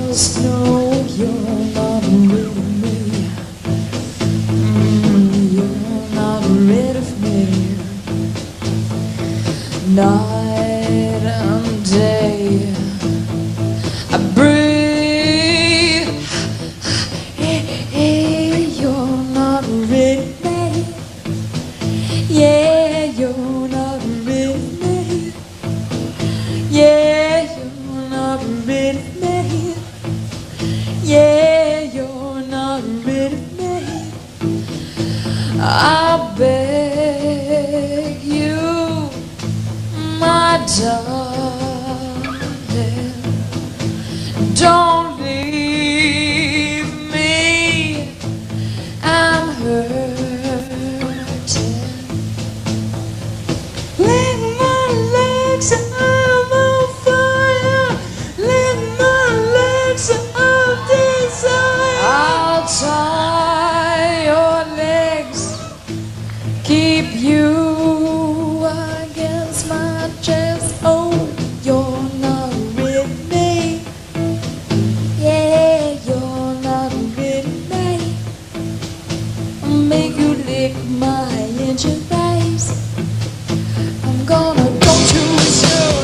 just know you're not ready for me. You're not ready for me. Night and day I breathe. Hey, you're not ready for me. Yeah, you're not ready for me. Yeah, you're not ready for me. Yeah, you're not ready for me. I beg you, my darling, don't leave me. I'm hurting. Lick my legs, I'm on fire. Lick my legs of desire. I'll tie your legs, keep you against my chest. Oh, you're not with me. Yeah, you're not with me. I'll make you lick my injured face. I'm gonna go too soon.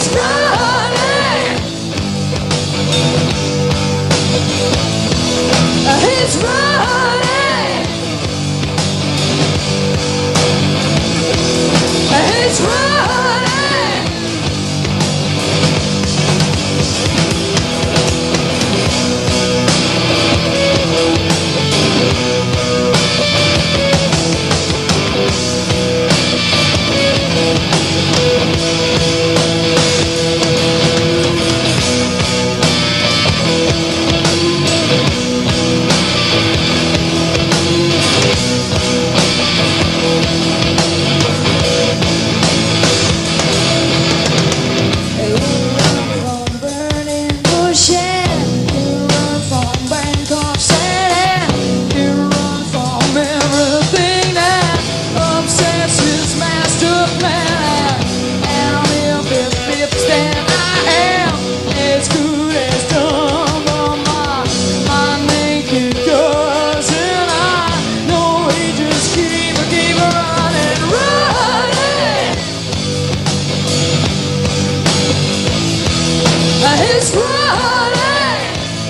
It's running. It's running. It's running. It's running.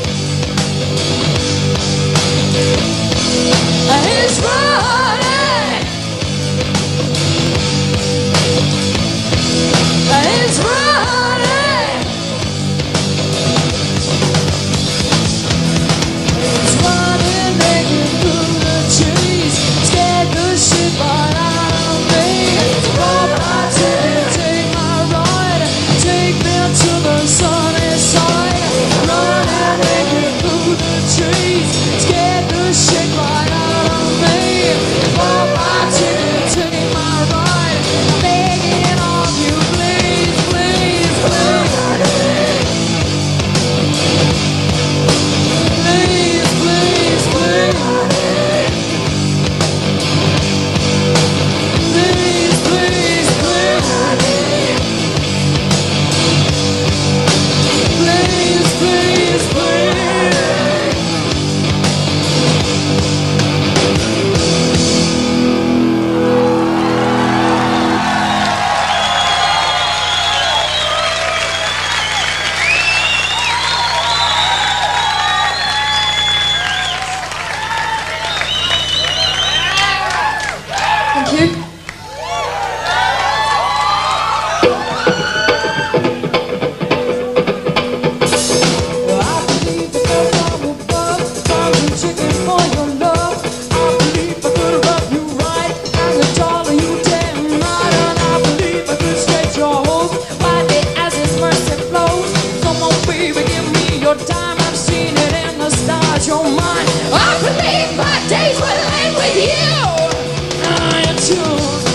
It's running. It's running. It's running naked through the trees, scared the shit right out of me. Roll my ticket, take my ride, take me to the sunny side. Running naked through the trees, scared the shit right out of me. Roll my ticket, take my ride, begging of you, please, please, please. Please, please, please. Please, please, please. Please, please, please. Thank you. Well, I believe the girl from above found the chicken for your love. I believe I could rub you right and the dollar you damn right. And I believe I could stretch your hose wide as His mercy flows. Come on, baby, give me your time. I've seen it in the stars. You're mine. I believe my days will end with you. I'm too.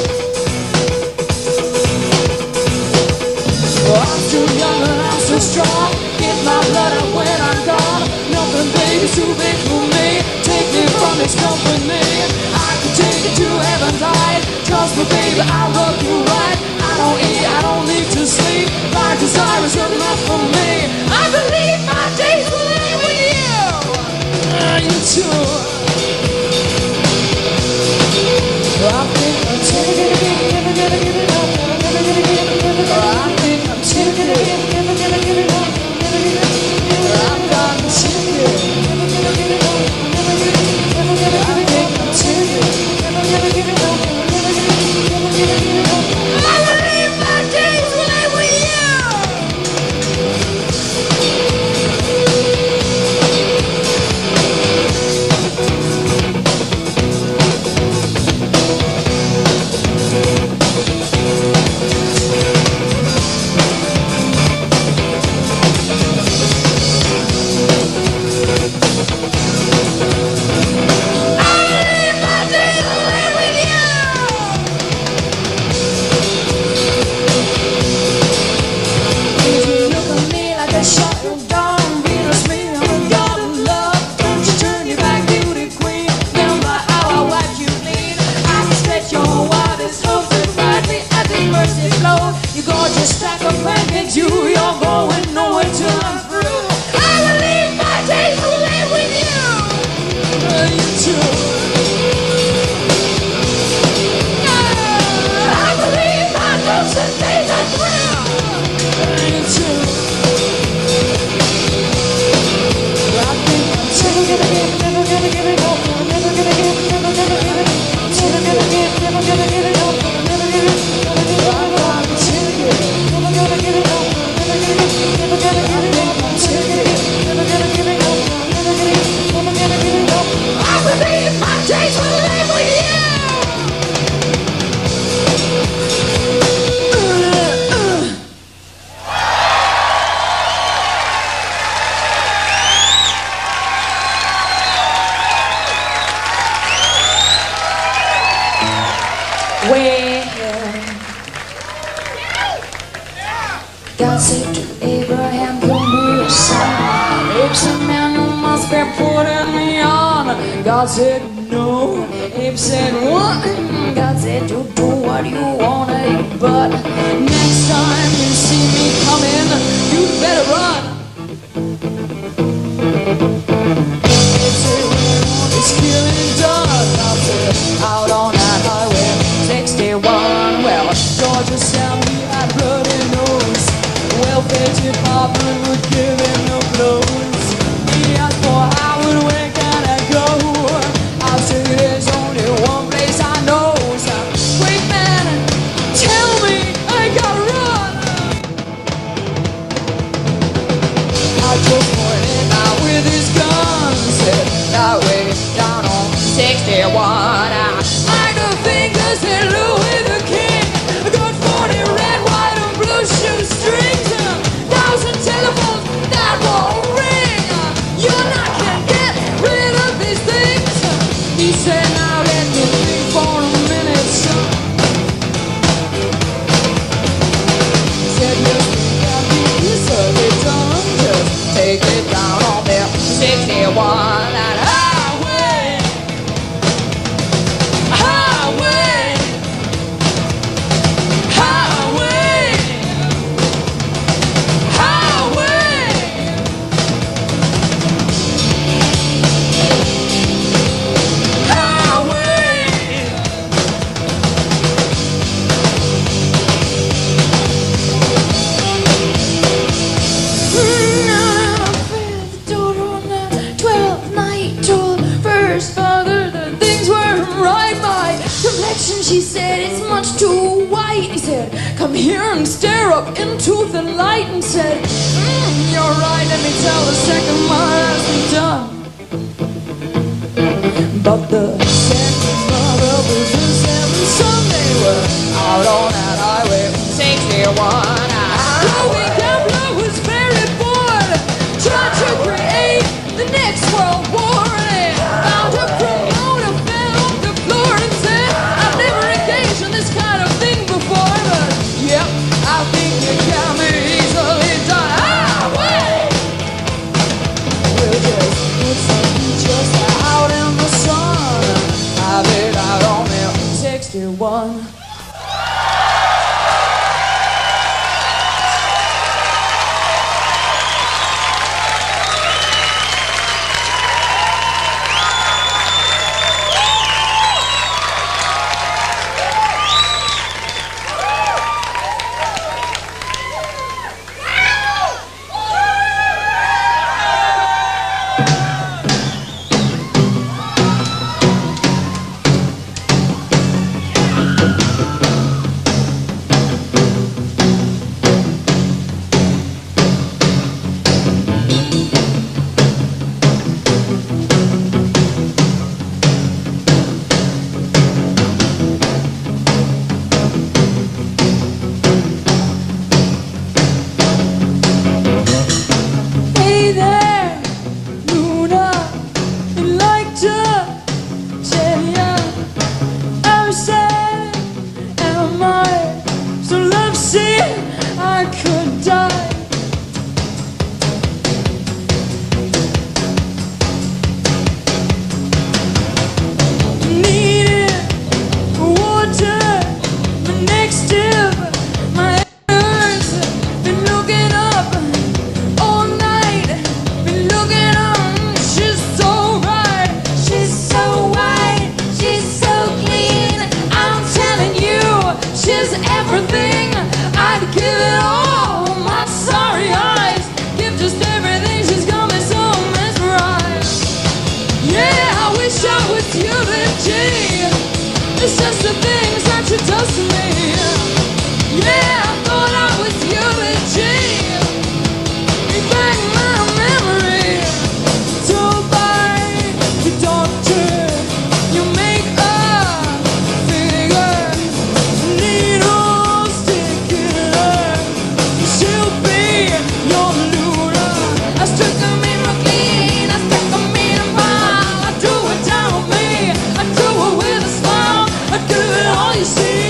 I'm too young and I'm so strong. Get my blood up when I'm gone. Nothing big is too big for me. Take me from this company. I can take you to heaven's light. Trust me, baby, I'll love you right. I don't eat, I don't need to sleep. My desire is good enough for me. I believe my days will end with you. You too. I think I'm taking it, never gonna give it up, never gonna give it up, never gonna. I think I'm taking it, never gonna give it up, never gonna give it up. I'm gonna take it, never gonna give it up, never gonna, never gonna. I think I'm taking it, never gonna give it up, never gonna give it up. I believe my days will end with you. Well, God said to Abraham, "Give me your son." Abe said, "Man, you must be putting me on." God said, "No." Abe said, "What?" God said, "You do what you wanna, but next time you see me coming, you better run." Abe said, "What is killing done?" God said, "Out on that highway 61. Well, Georgia Sam, he had bloody nose. Welfare department would give him no blows. He asked for Howard, where can I go? I said, "There's only one place I know." So, "Great man, tell me I gotta run." I just pointed out with his gun, said, "That way down on 61. I like the fingers in Louis the King. I got 40 red, white, and blue shoestrings. 1,000 telephones that won't ring. You and I can get rid of these things." He said, "Now let me think for a minute, son." He said, "Yes, we got the easily done. Just take it down on there 61. That highway, highway, highway, highway." She said, "It's much too white." He said, "Come here and stare up into the light," and said, "You're right, let me tell the second mile has been done." But the second mother was the seventh son. They were out on that highway 61. Louis Gambler was very bored, trying to create the next world war. And they found a promoter, fell on the floor and said, "I've never engaged in this kind of thing before, but yep, I think it can be easily done." Highway! We'll just put some just out in the sun. Have it out on there 61. It's just the things that you does to me. Yeah, I thought I was you, G. You bring my memory to by the doctor. You make a figure, needle sticker. She'll be your Luna. I stuck 'em in McLean, I stuck 'em in a mile. I do it down on me, I do it with a smile. I do it all you see.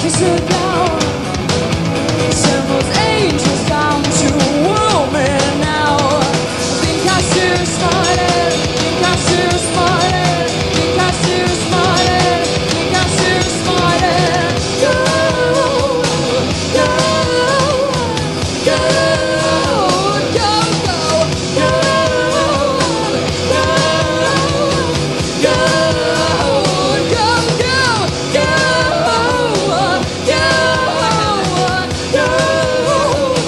kiss her down. Send those angels down to woo me now. Think I see her smiling, think I see her smiling, think I see her smiling, think I see her smiling. Go, go, go, go, go, go, go, go, go, go, go.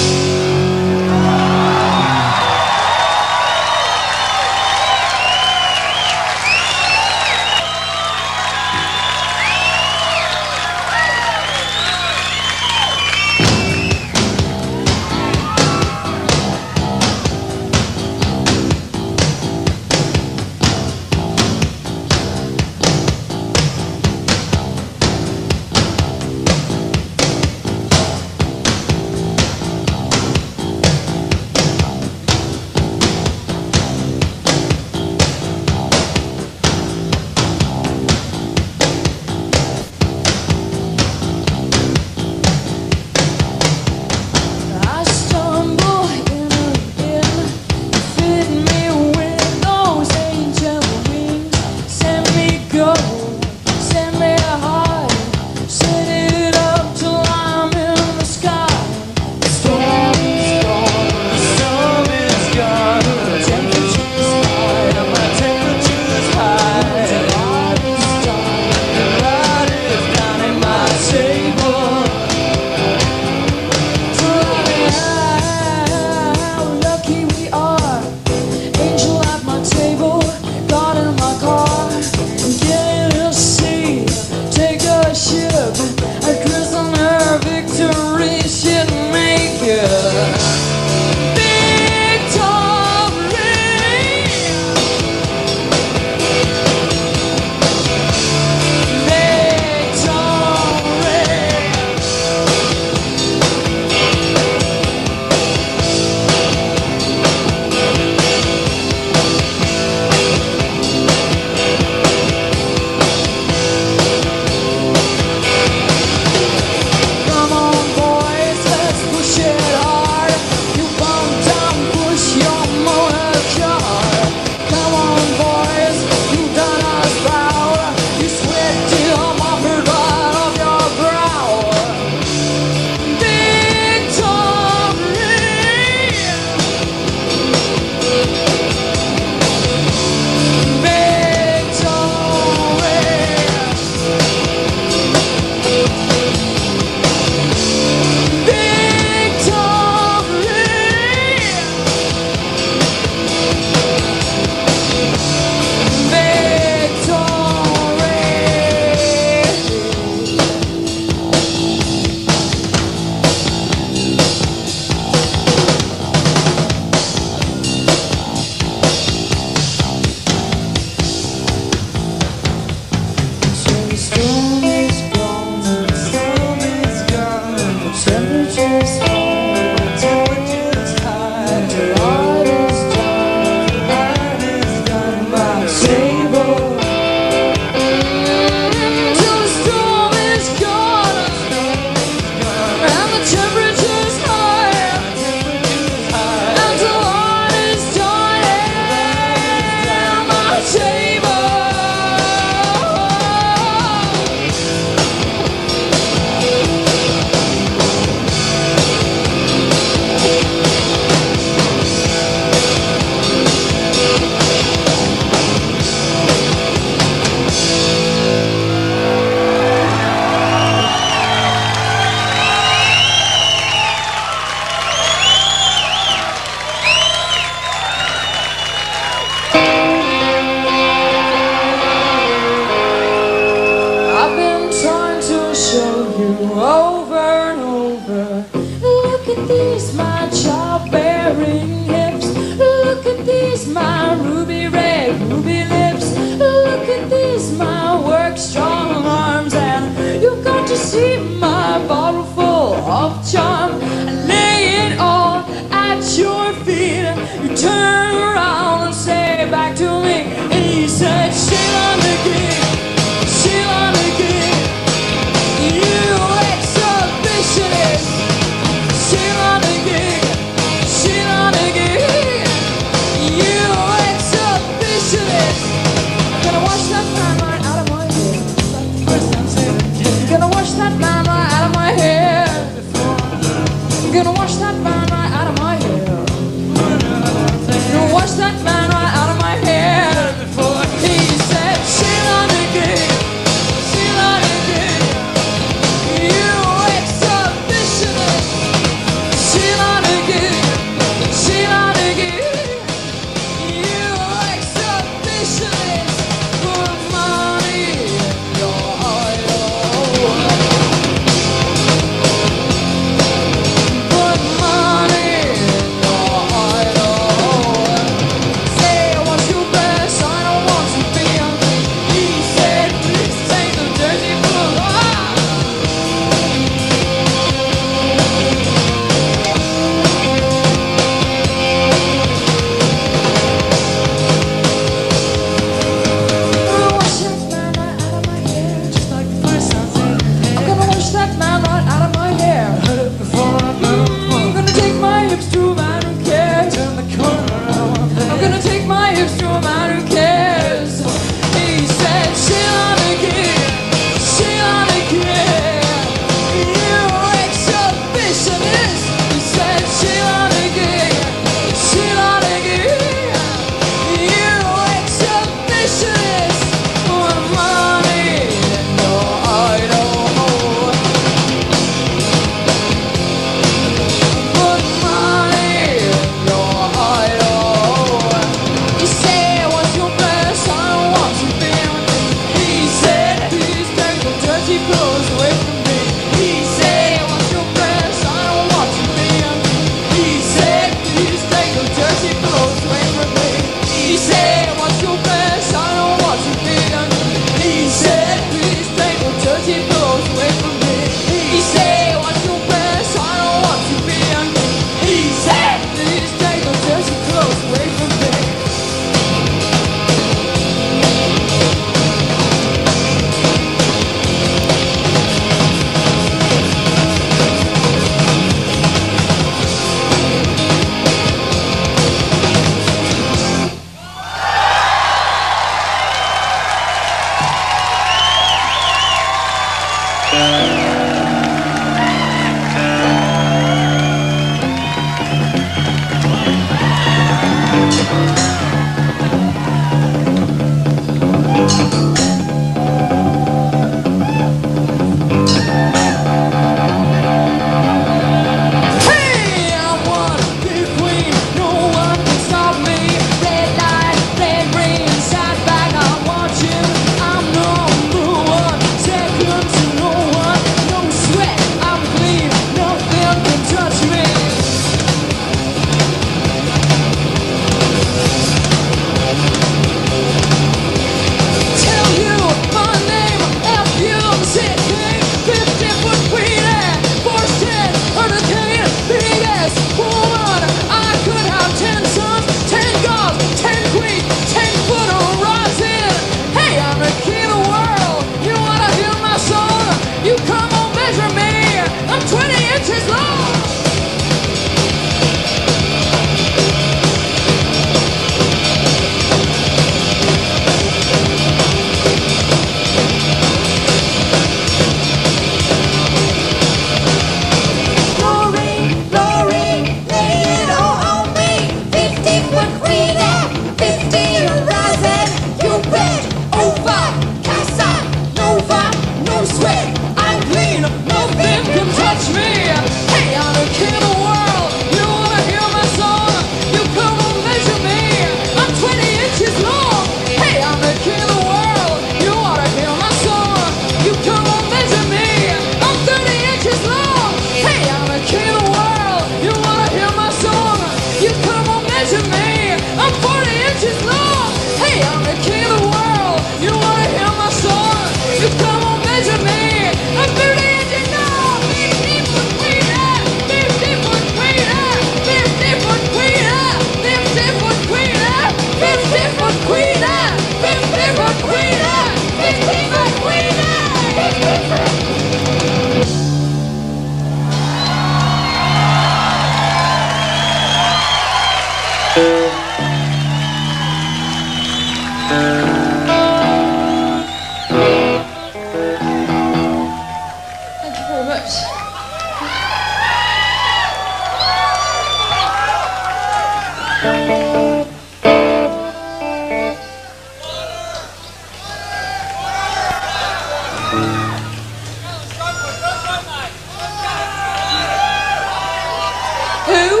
Who?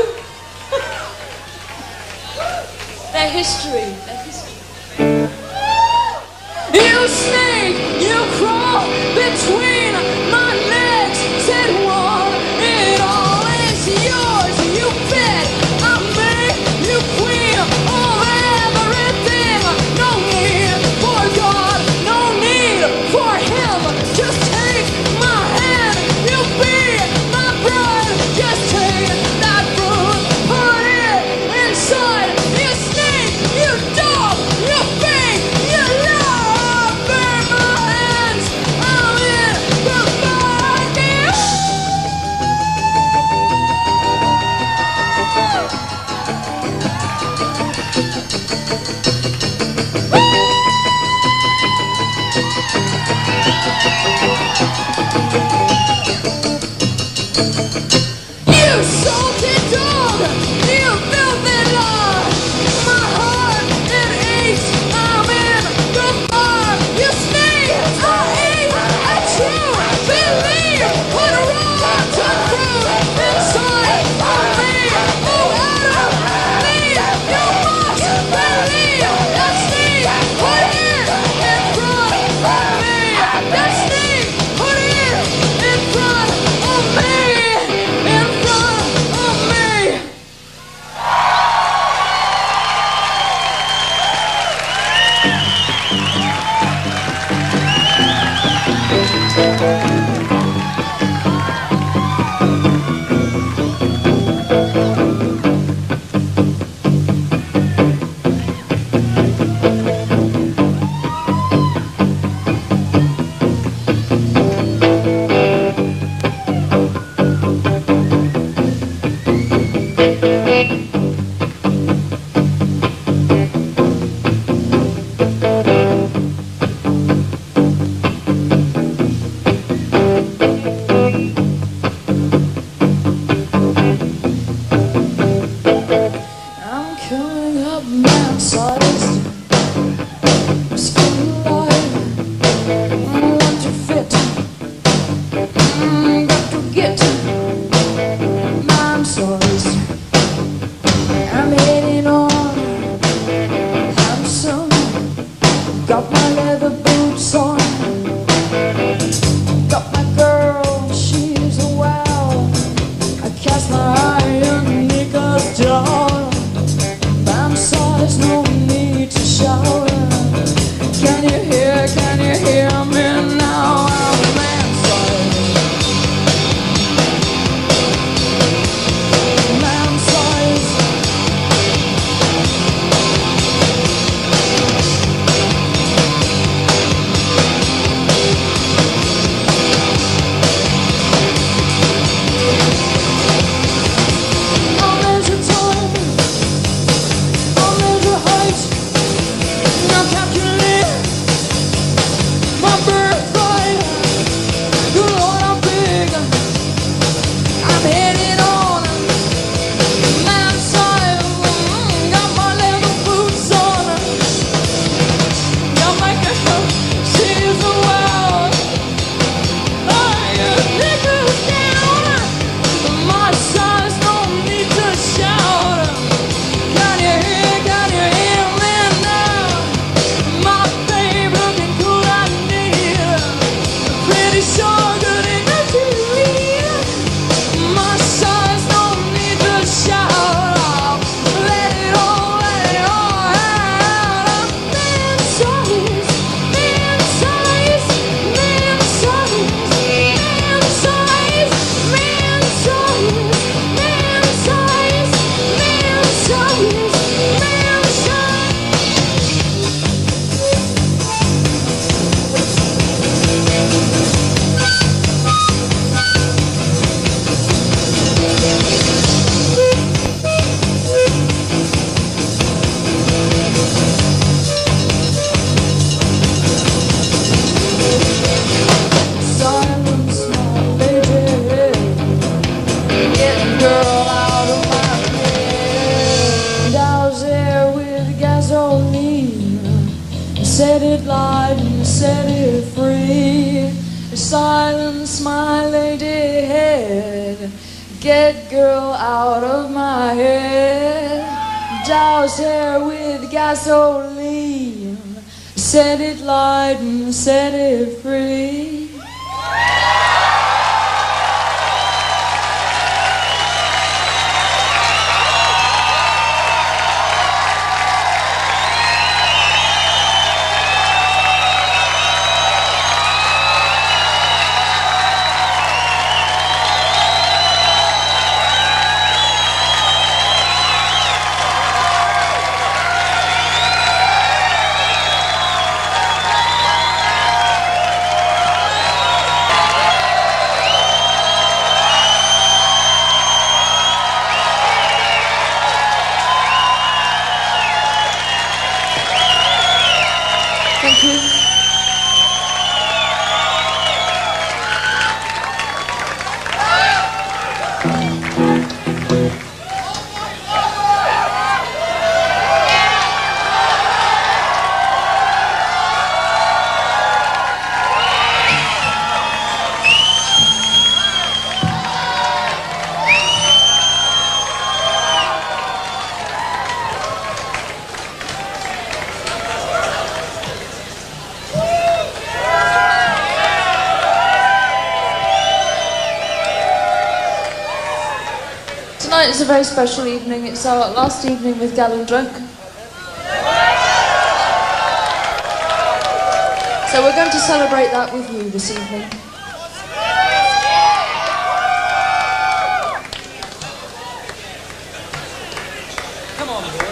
Their history. Their history. You snake, you crawl between my legs. Said one, it all is yours. You bet I make you queen of everything. No need for God, no need for him. Just take my hand, you be my bride. Just take that fruit, put it inside. You snake, you dog, you fake, you love. Burn my hands, I'm in the fire. You salty dog, you filthy lord. My heart, it aches, I'm in the fire. You sneeze, I eat at you. Believe, put a rotten fruit inside of me. Oh, out of me, you must believe. That sneeze, put it in front of me. That sneeze, put it in front of me. In front of me. Silence, my lady head. Get girl out of my head. Douse her with gasoline. Set it light and set it free. Thank you. Tonight is a very special evening. It's our last evening with Gal and Drunk. So we're going to celebrate that with you this evening. Come on, boy.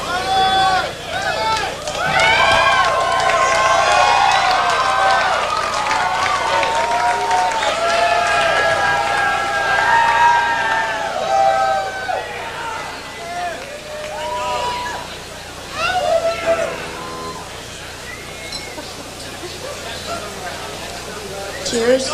Cheers.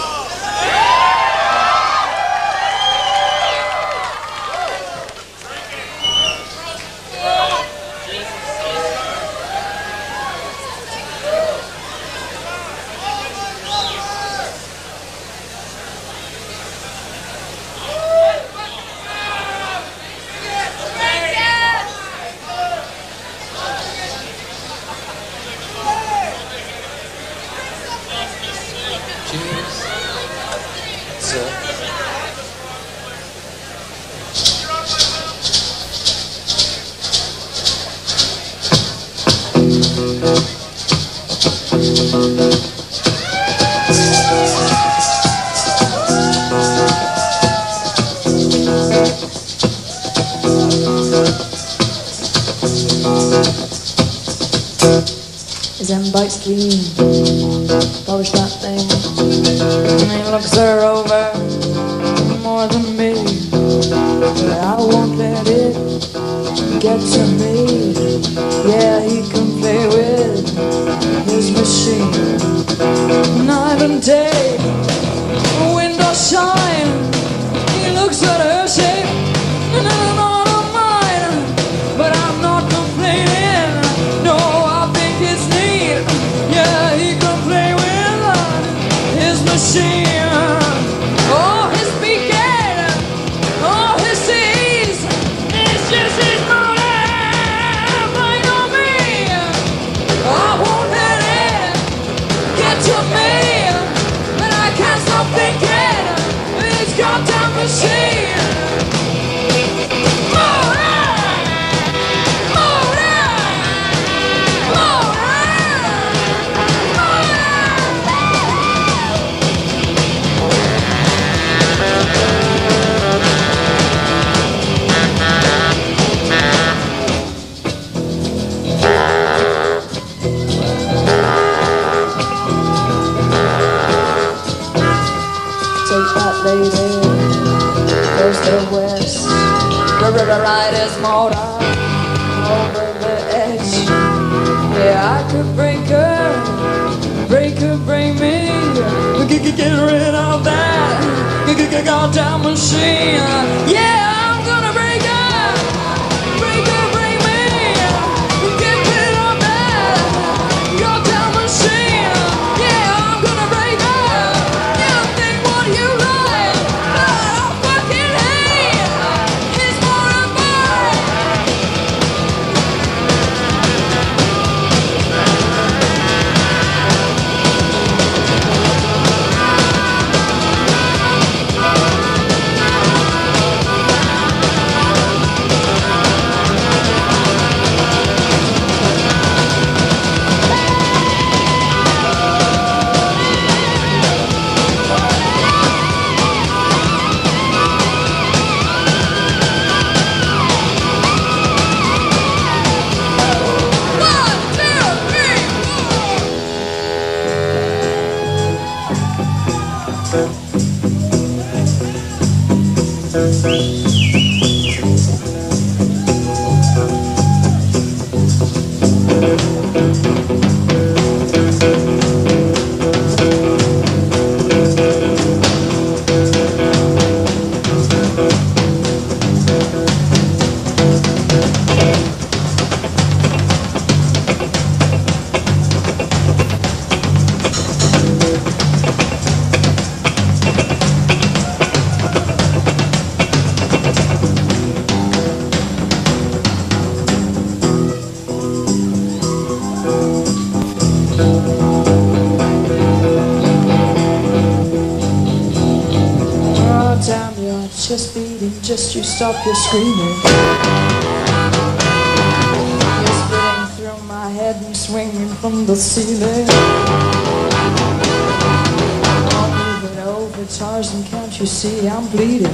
His them bike's clean, polish that thing, and he looks her over more than me. But I won't let it get to me. Yeah, he can play with his machine night and day. Windows shine, he looks at her shape, and I'm not on mine, but I'm not complaining. No, I think it's neat. Yeah, he can play with his machine. Oh, his beacon, oh, his seas, it's just his motive, blind on me. I won't let it get to me, but I can't stop thinking it's goddamn machine. Take that lady, goes to west. The river riders motor over the edge. Yeah, I could break her, bring me. Get rid of that goddamn machine. Yeah, I'm gonna break her, bring me. Get rid of that goddamn machine. Yeah, I'm gonna break her. Just beating, just you stop your screaming. You're spitting through my head and swinging from the ceiling. I'm moving over Tarzan, can't you see I'm bleeding?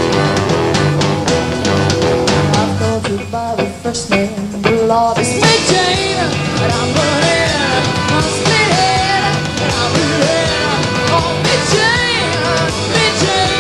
I've called you by the first name, the Lord is me, Jane, and I'm burning, I'm splitting, and I'm bleeding. Oh, me, Jane, me, Jane.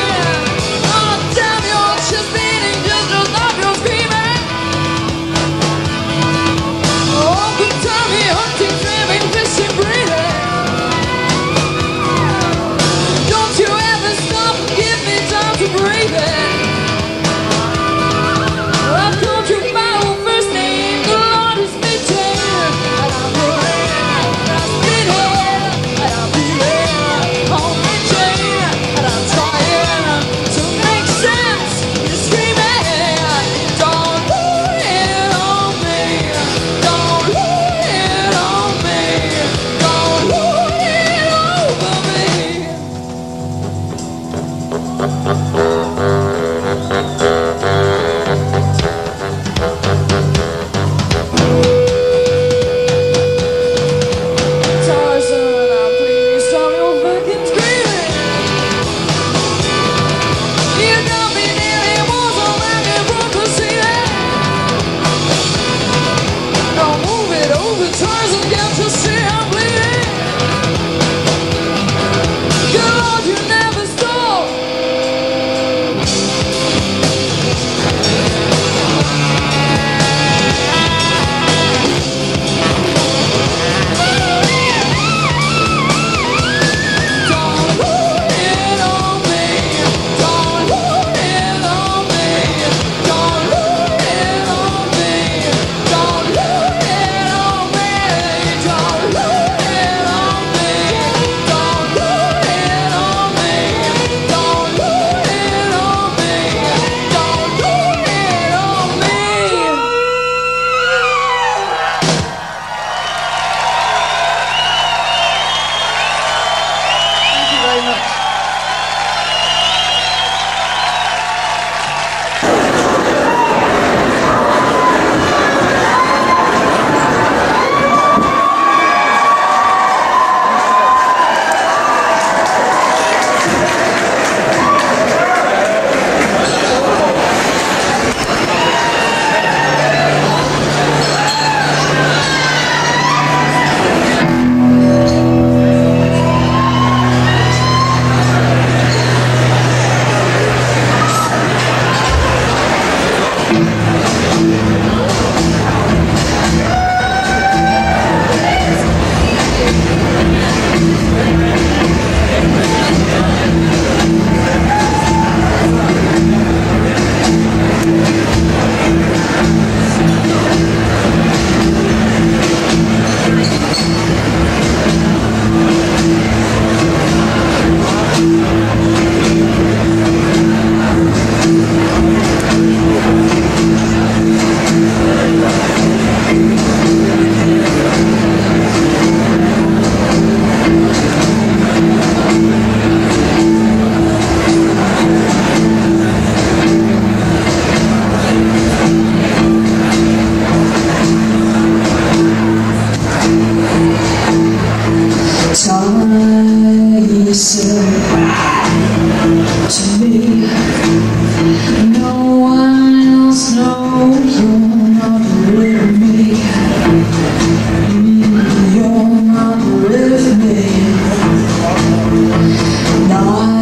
Now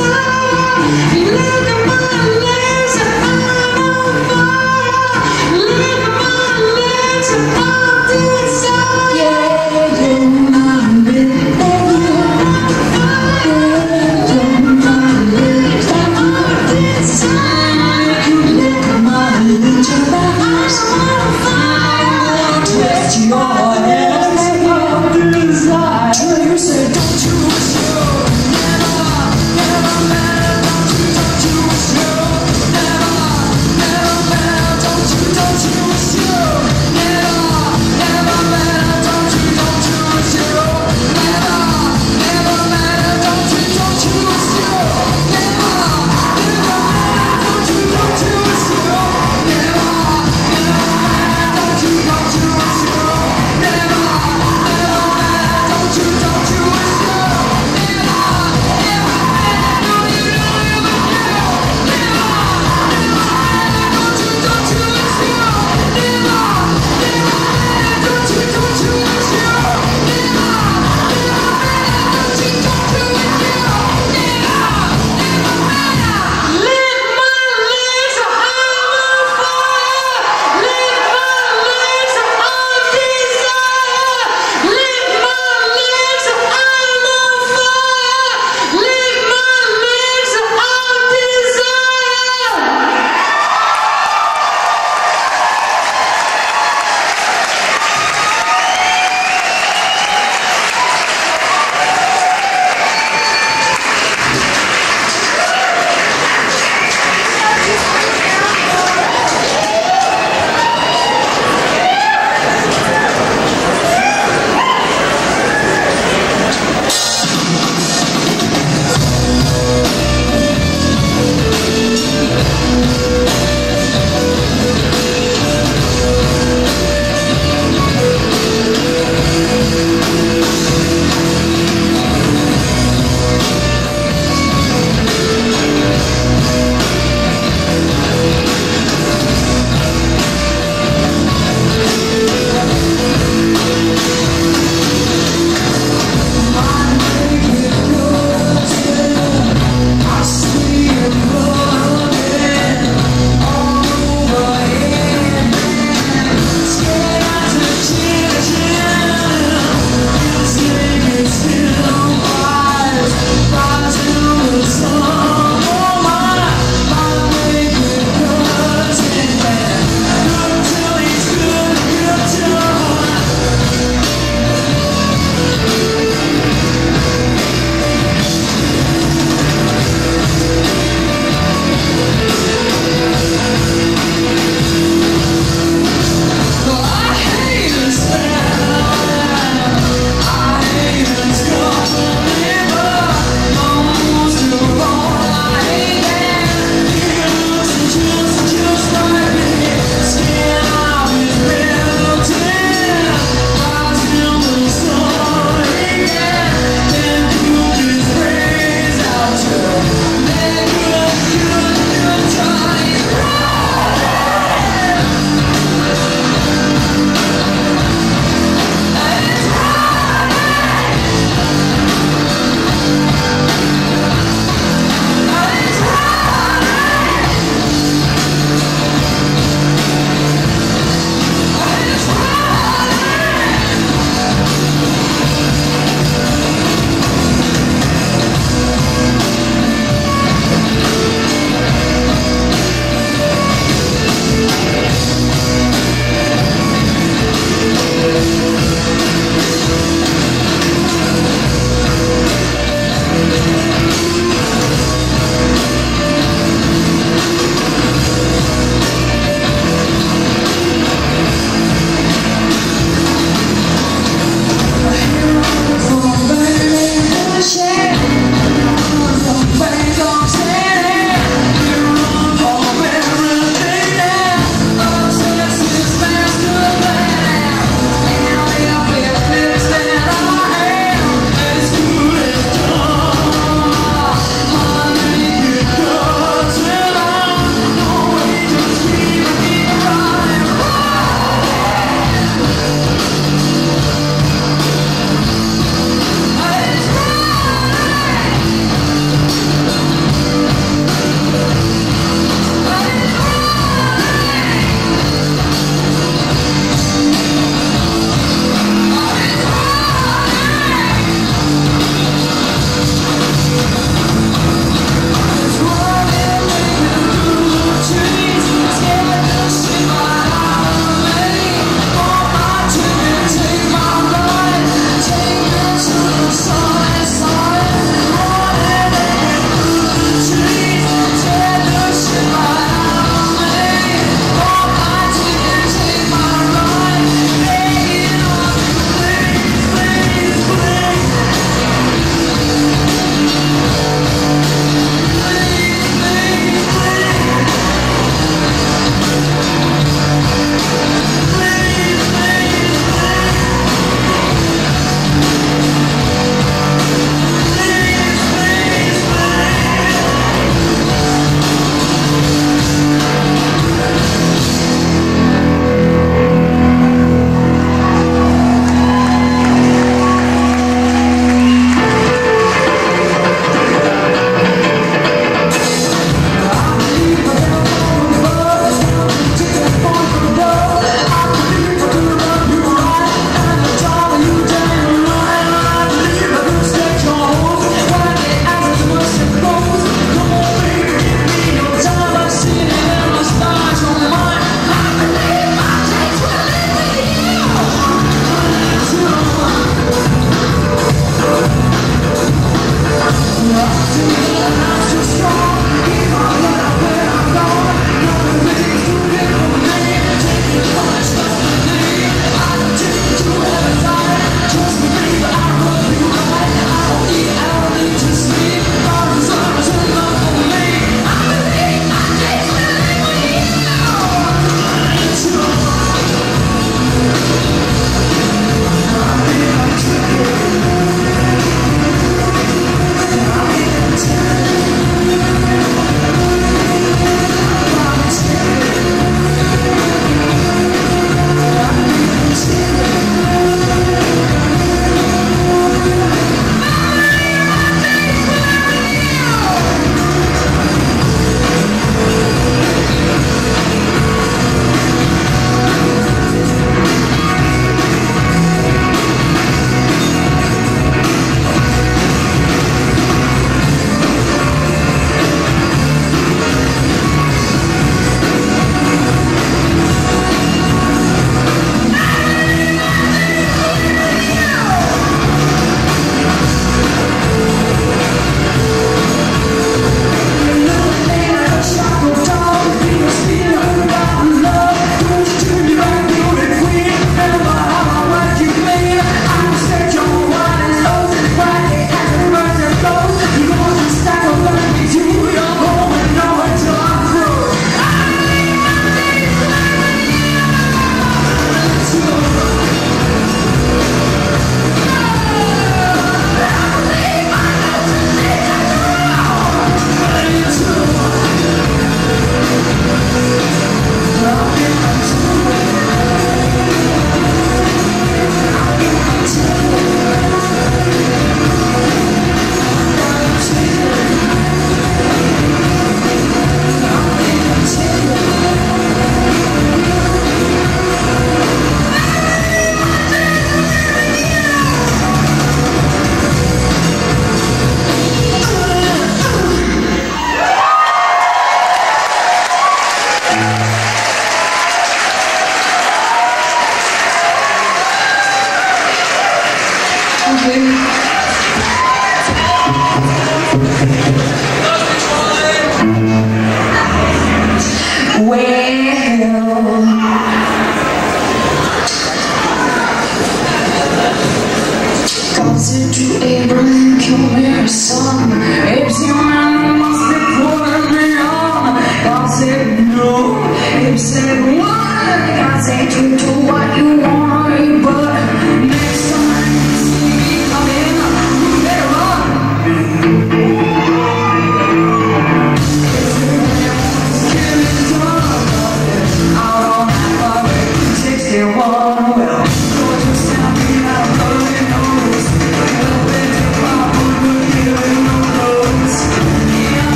You said, don't you wish you never, never met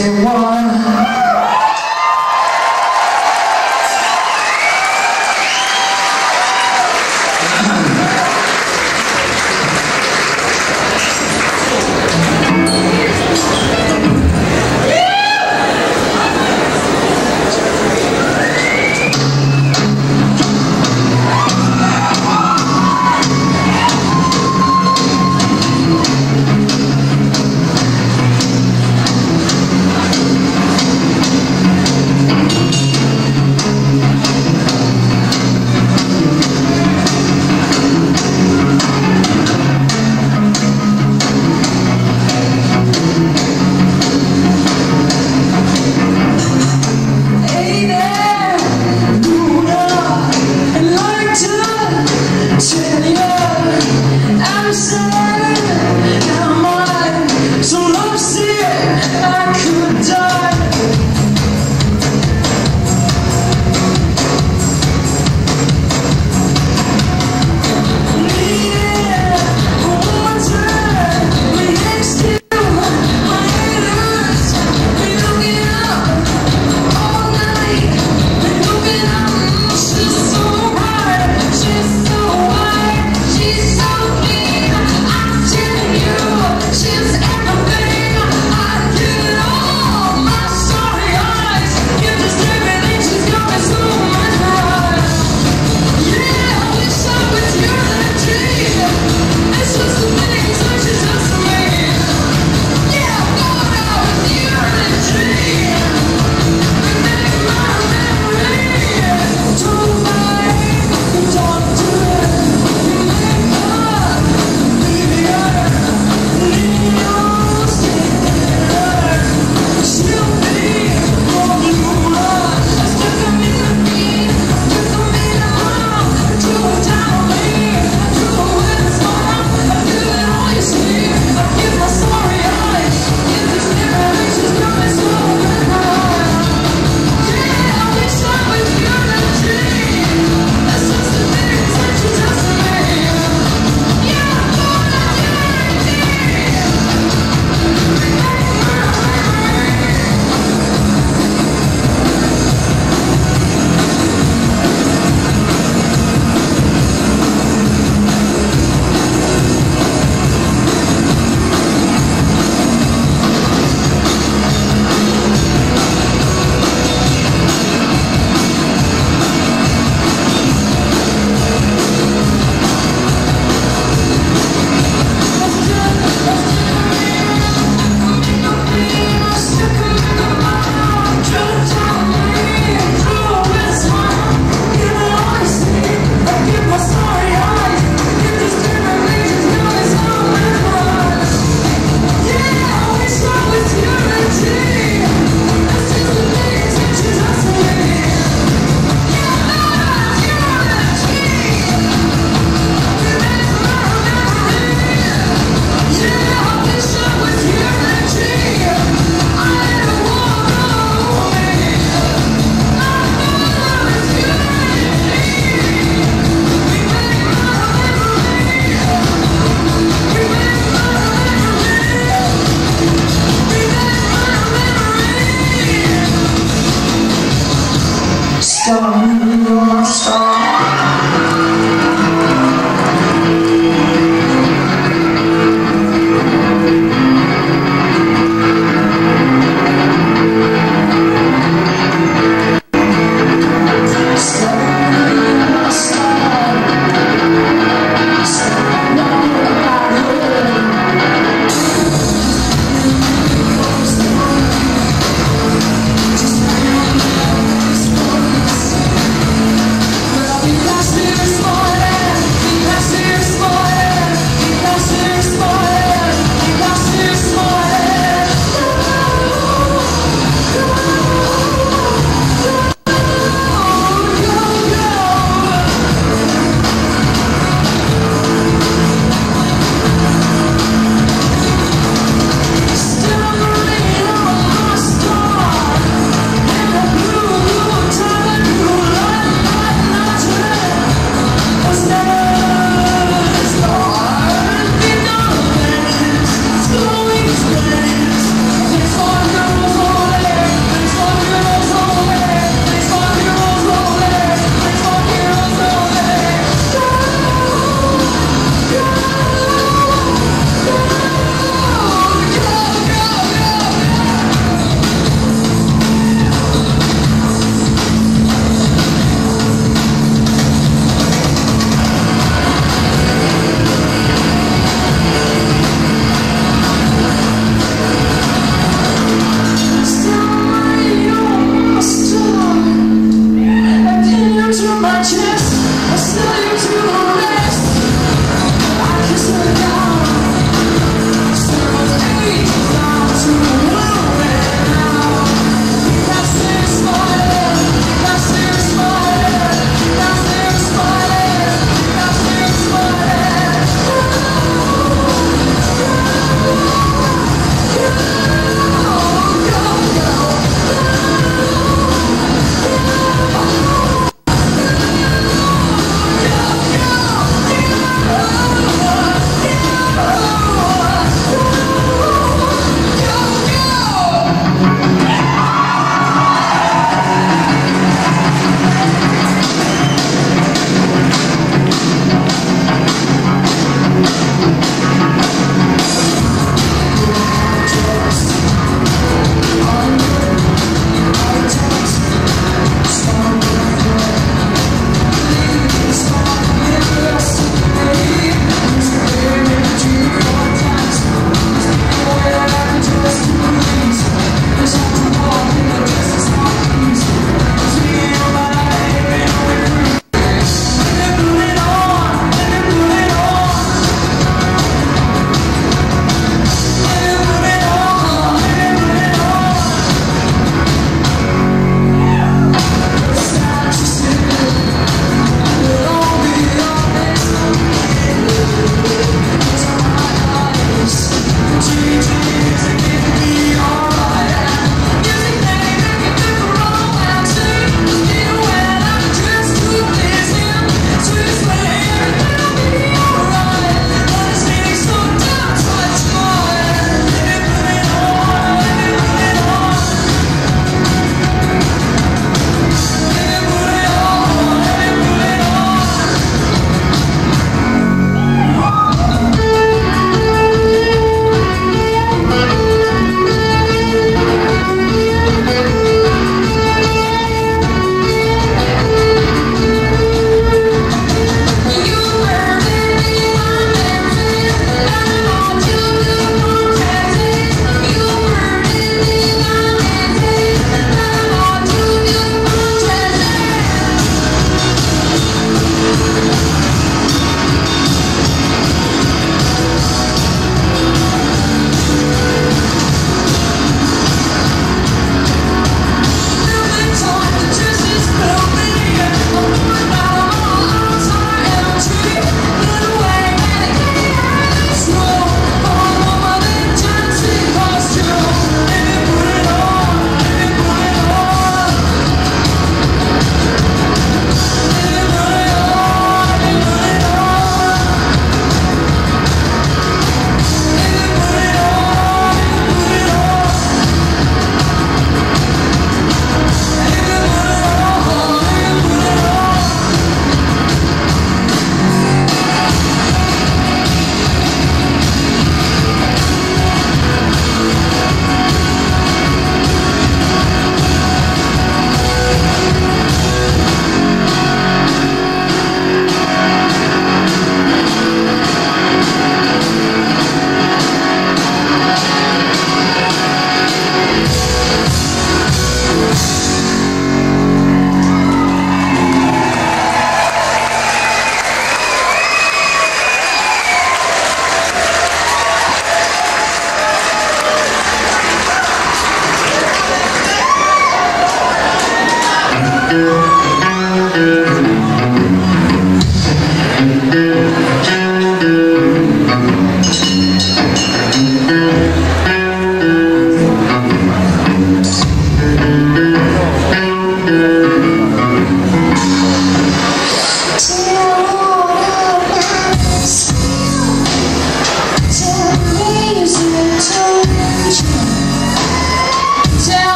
say what?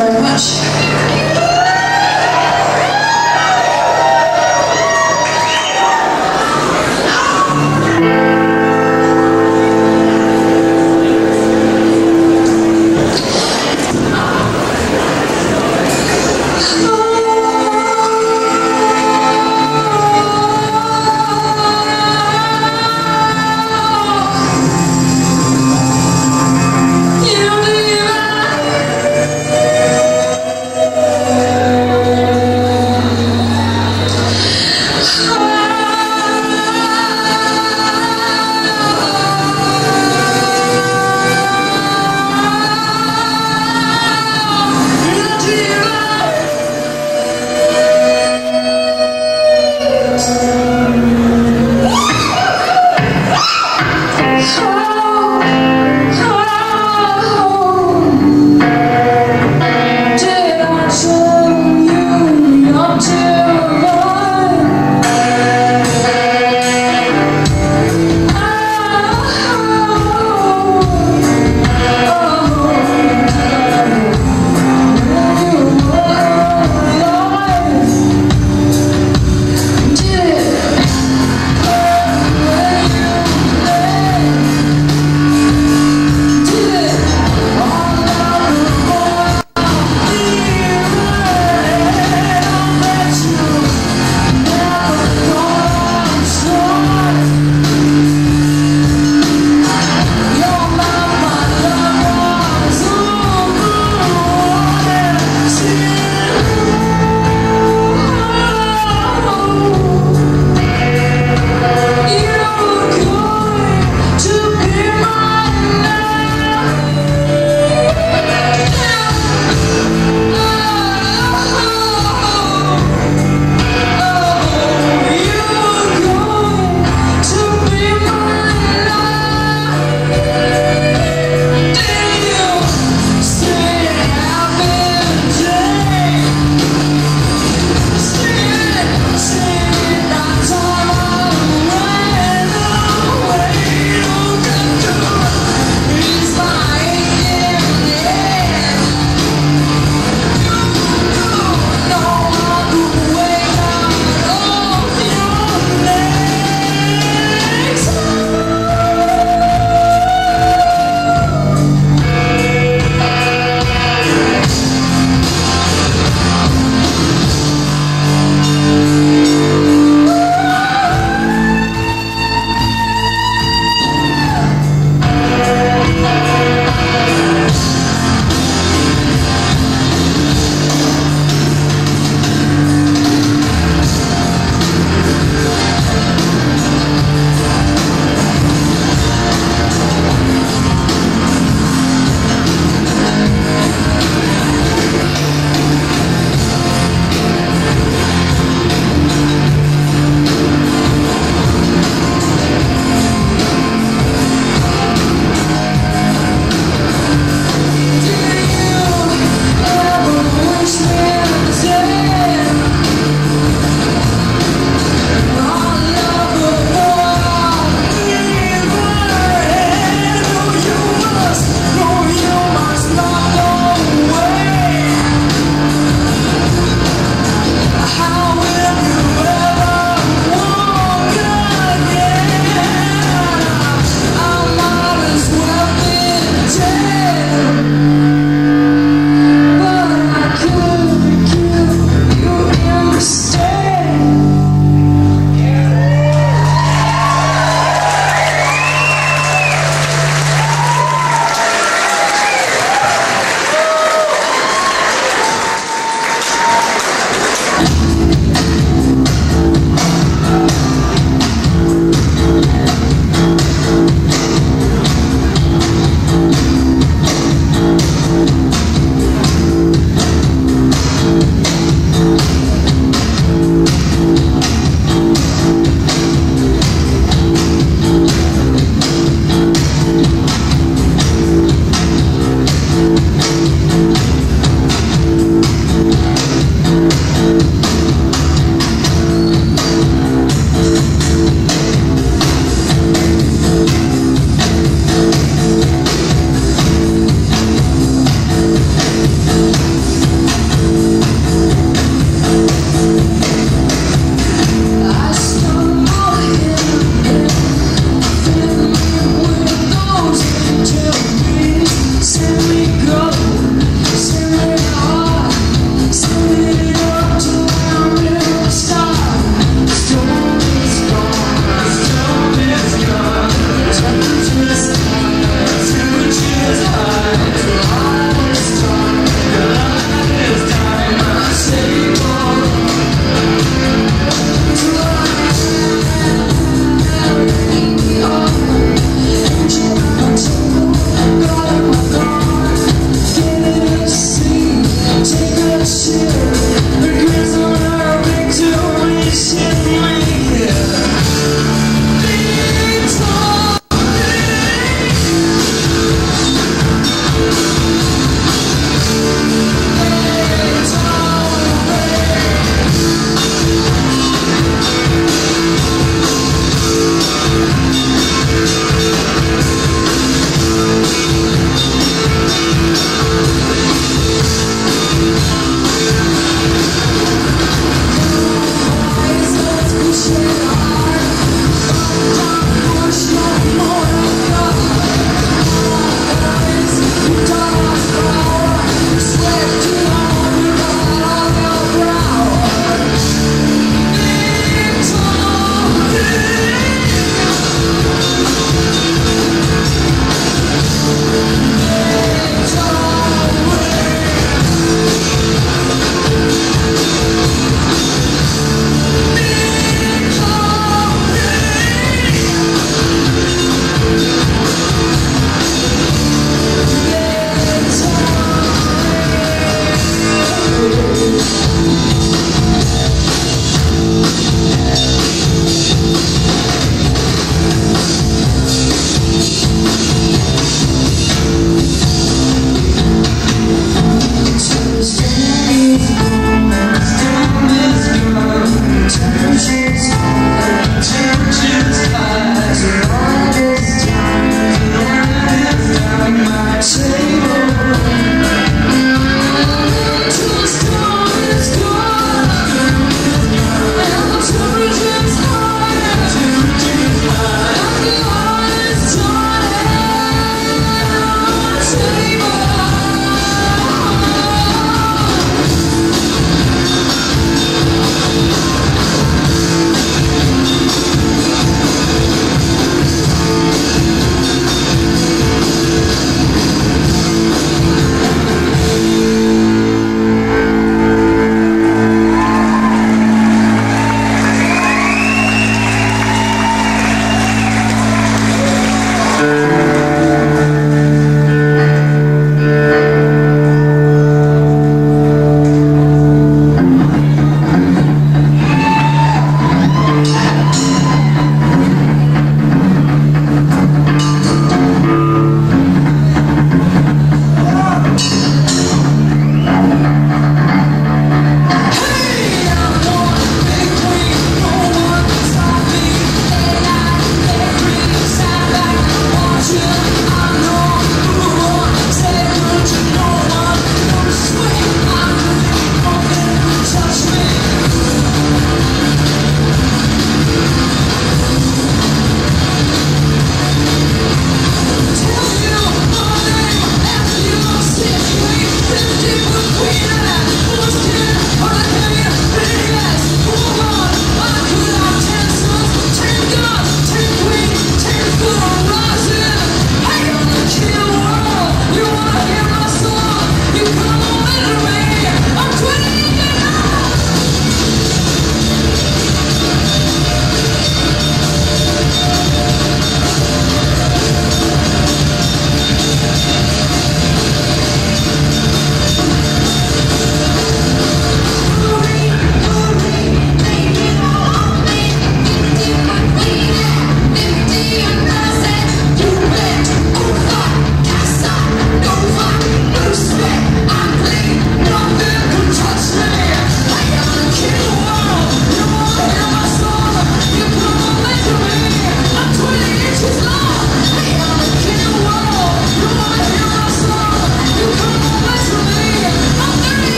very much.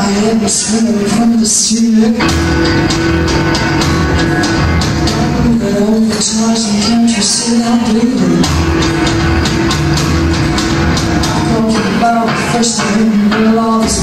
am a swimmer from the sea. Moving over towards the country, still I'm bleeding. Talking about the first time when all this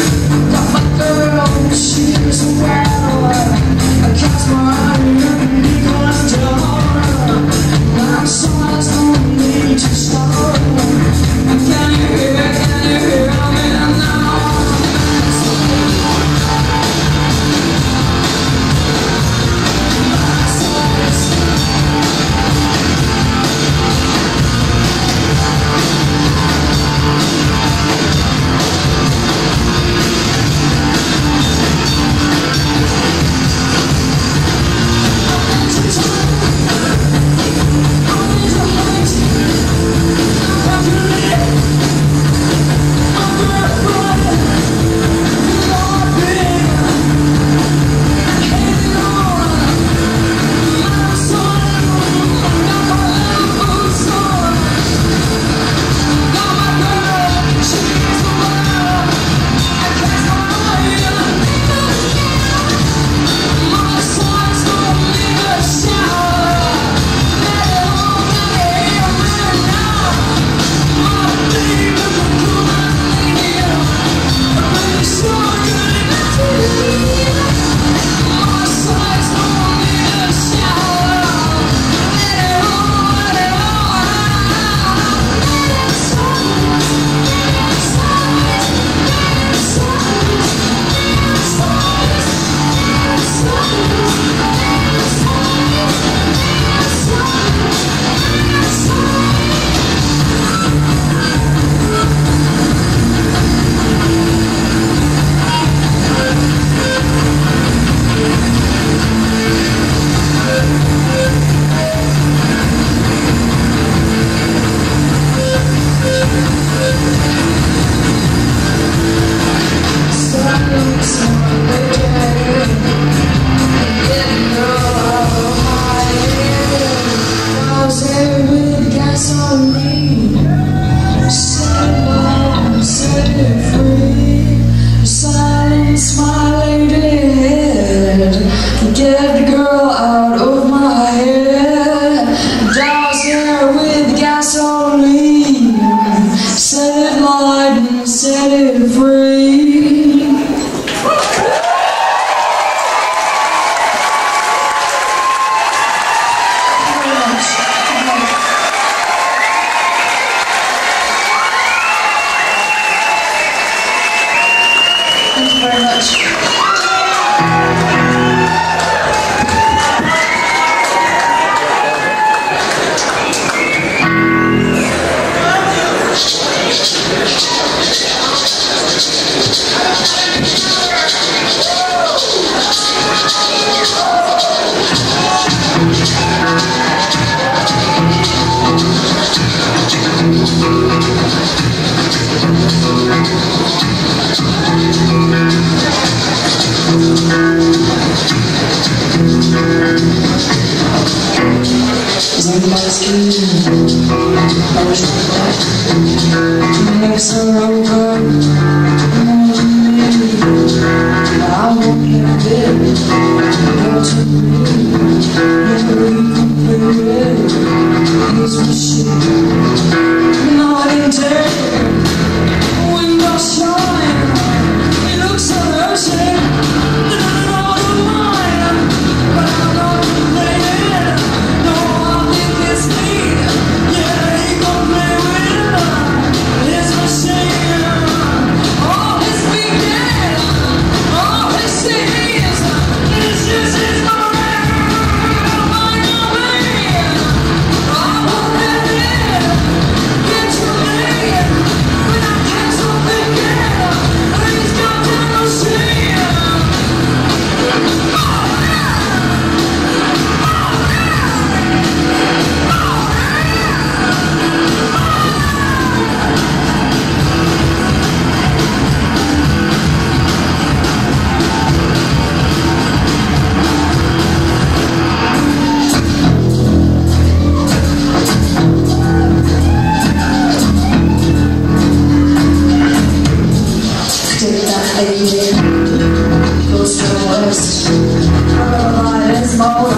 Got my girl, she was a wild one. I cast my eye girl out of my head, douse her with gasoline, set it light and set it free. Thank you very much. Makes her over more than me. I won't get a bit. Go to me. Never even play this machine. Night and day, windows shine. It looks so rosy. Goes to the west, my small